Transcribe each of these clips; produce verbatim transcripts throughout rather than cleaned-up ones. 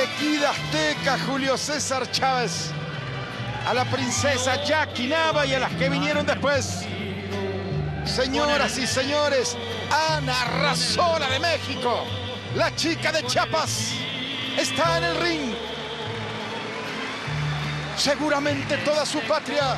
Equidad Azteca, Julio César Chávez, a la princesa Jackie Nava y a las que vinieron después. Señoras y señores, Ana Arrasola de México, la chica de Chiapas, está en el ring. Seguramente toda su patria,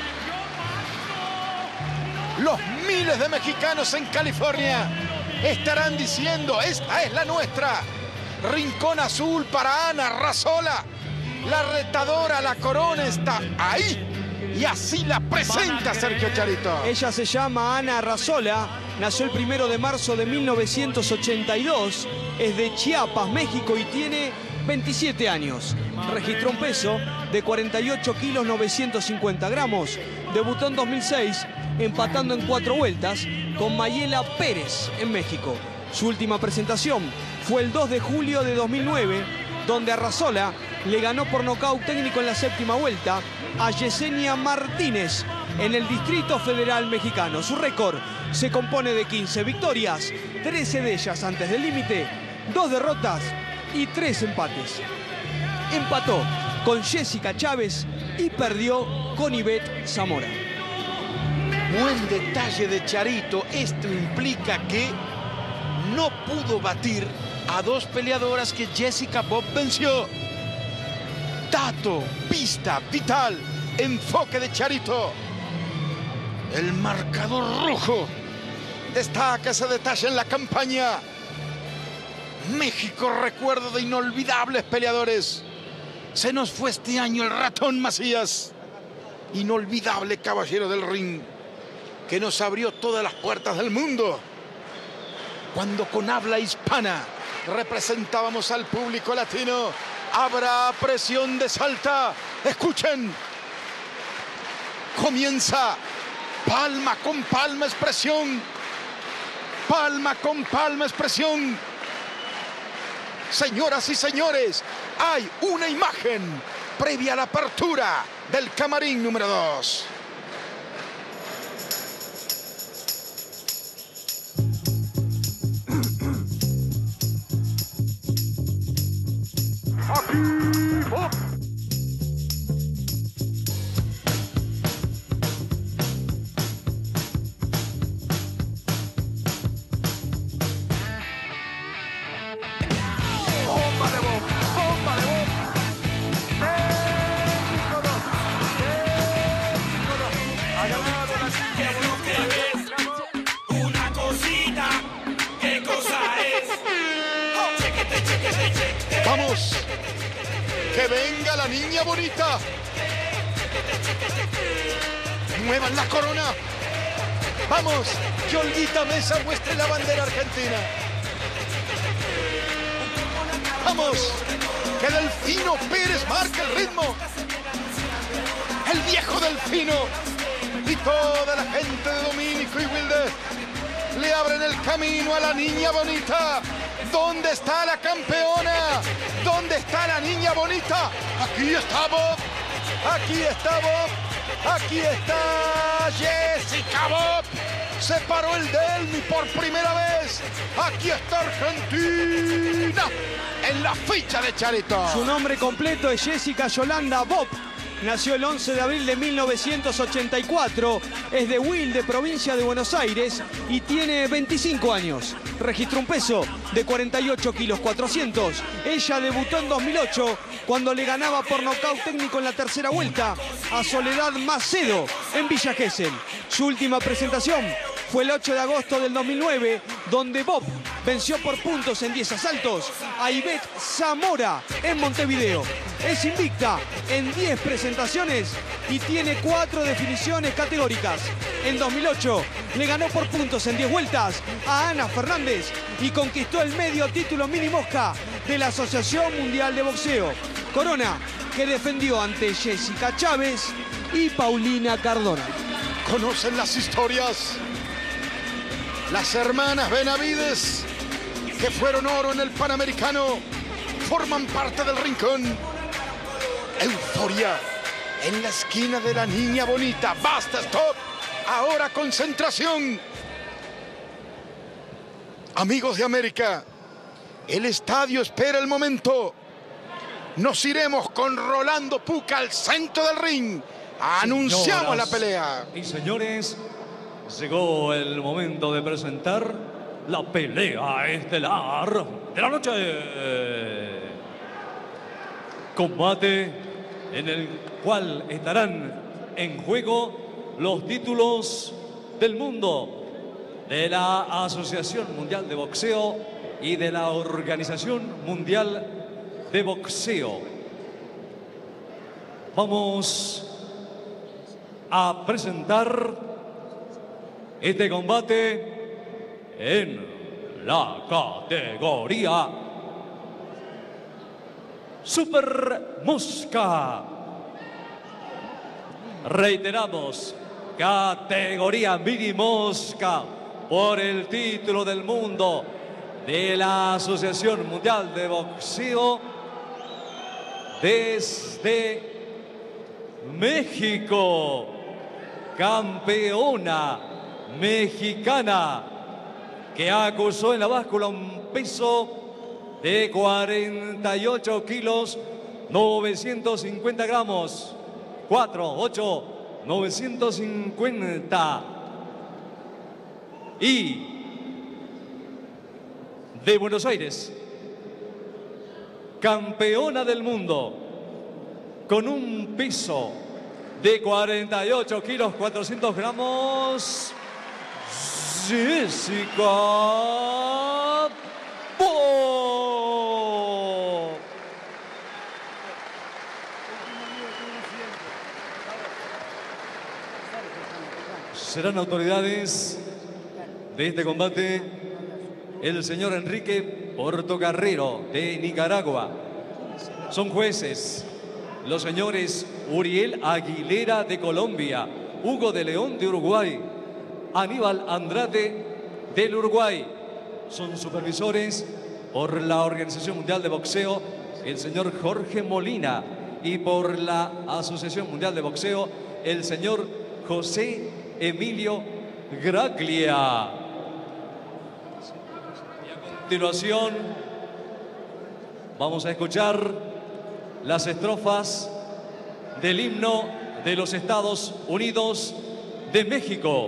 los miles de mexicanos en California, estarán diciendo: esta es la nuestra. Rincón azul para Ana Arrasola. La retadora, la corona está ahí. Y así la presenta Sergio Charito. Ella se llama Ana Arrasola. Nació el primero de marzo de mil novecientos ochenta y dos. Es de Chiapas, México, y tiene veintisiete años. Registró un peso de cuarenta y ocho kilos novecientos cincuenta gramos. Debutó en dos mil seis, empatando en cuatro vueltas con Mayela Pérez en México. Su última presentación fue el dos de julio de dos mil nueve, donde Arrasola le ganó por nocaut técnico en la séptima vuelta a Yesenia Martínez en el Distrito Federal Mexicano. Su récord se compone de quince victorias, trece de ellas antes del límite, dos derrotas y tres empates. Empató con Jessica Chávez y perdió con Ivette Zamora. Buen detalle de Charito. Esto implica que no pudo batir a dos peleadoras que Jessica Bob venció. Dato, pista, vital, enfoque de Charito. El marcador rojo destaca ese detalle en la campaña. México, recuerdo de inolvidables peleadores. Se nos fue este año el Ratón Macías, inolvidable caballero del ring, que nos abrió todas las puertas del mundo. Cuando con habla hispana representábamos al público latino. Habrá presión de Salta. Escuchen. Comienza. Palma con palma es presión. Palma con palma es presión. Señoras y señores, hay una imagen previa a la apertura del camarín número dos. Vamos, que venga la niña bonita. Muevan la corona. Vamos, que Olguita Mesa muestre la bandera argentina. Vamos, que Delfino Pérez marque el ritmo. El viejo Delfino y toda la gente de Domínico y Wilde le abren el camino a la niña bonita. ¿Dónde está la campeona? ¿Dónde está la niña bonita? Aquí está Bob. Aquí está Bob. Aquí está Jessica Bob. Se paró el Delmi por primera vez. Aquí está Argentina en la ficha de Charito. Su nombre completo es Jessica Yolanda Bob. Nació el once de abril de mil novecientos ochenta y cuatro, es de Wilde, provincia de Buenos Aires, y tiene veinticinco años. Registró un peso de cuarenta y ocho kilos cuatrocientos. Ella debutó en dos mil ocho, cuando le ganaba por nocaut técnico en la tercera vuelta a Soledad Macedo en Villa Gesell. Su última presentación fue el ocho de agosto del dos mil nueve, donde Bob venció por puntos en diez asaltos a Ivette Zamora en Montevideo. Es invicta en diez presentaciones y tiene cuatro definiciones categóricas. En dos mil ocho le ganó por puntos en diez vueltas a Ana Fernández y conquistó el medio título mini mosca de la Asociación Mundial de Boxeo. Corona que defendió ante Jessica Chávez y Paulina Cardona. ¿Conocen las historias? Las hermanas Benavides, que fueron oro en el Panamericano, forman parte del rincón. Euforia en la esquina de la niña bonita. Basta, stop. Ahora concentración. Amigos de América, el estadio espera el momento. nos iremos con Rolando Puca al centro del ring. Anunciamos Señoras la pelea. Y señores, llegó el momento de presentar la pelea estelar de la noche. Combate en el cual estarán en juego los títulos del mundo de la Asociación Mundial de Boxeo y de la Organización Mundial de Boxeo. Vamos a presentar este combate en la categoría Super Mosca. Reiteramos, categoría Mini Mosca por el título del mundo de la Asociación Mundial de Boxeo desde México. Campeona mexicana que acusó en la báscula un peso de cuarenta y ocho kilos, novecientos cincuenta gramos. cuatro, ocho, novecientos cincuenta. Y de Buenos Aires, campeona del mundo con un peso de cuarenta y ocho kilos, cuatrocientos gramos, Jessica Bo. Serán autoridades de este combate el señor Enrique Portocarrero de Nicaragua. Son jueces los señores Uriel Aguilera de Colombia, Hugo de León de Uruguay, Aníbal Andrade del Uruguay. Son supervisores por la Organización Mundial de Boxeo el señor Jorge Molina y por la Asociación Mundial de Boxeo el señor José Emilio Graglia. Y a continuación vamos a escuchar las estrofas del himno de los Estados Unidos de México.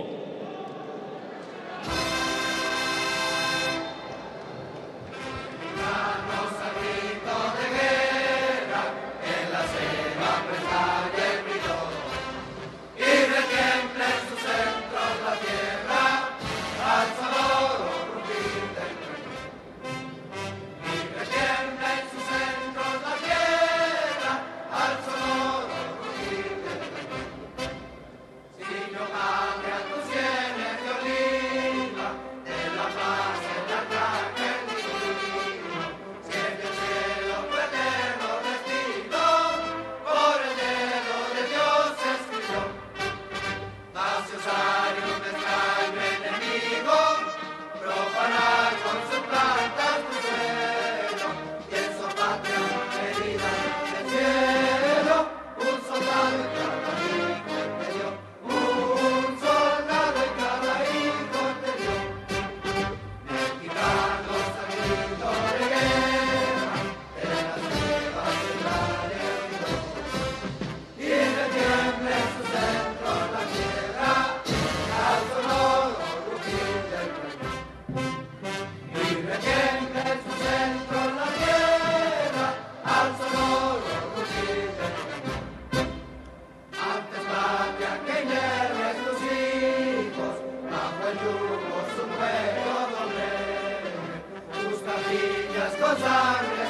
Tus costillas con sangre